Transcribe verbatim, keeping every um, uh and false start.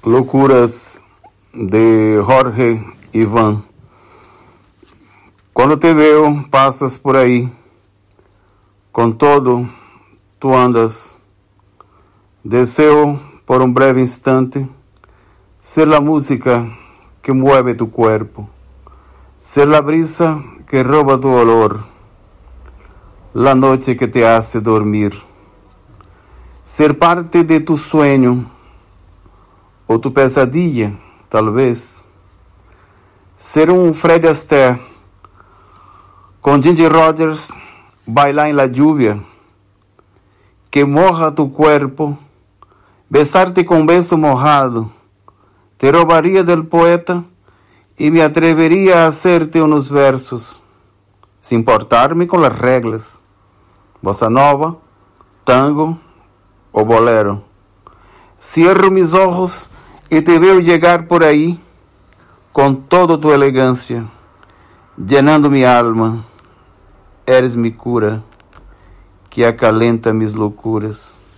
Loucuras de Jorge Iván. Quando te veo, passas por aí, com todo tu andas. Deseo por um breve instante ser a música que mueve tu corpo, ser a brisa que rouba tu olor, la noite que te hace dormir, ser parte de tu sueño ou tu pesadilla, talvez, ser um Fred Astaire com Ginger Rogers, bailar em la lluvia, que morra tu corpo, besar-te com um beso mojado, te roubaria del poeta e me atreveria a hacerte unos versos, sem importar-me com as regras, bossa nova, tango ou bolero. Cierro mis ojos e te veo llegar por aí, com toda tu elegância, llenando mi alma. Eres mi cura, que acalenta mis loucuras.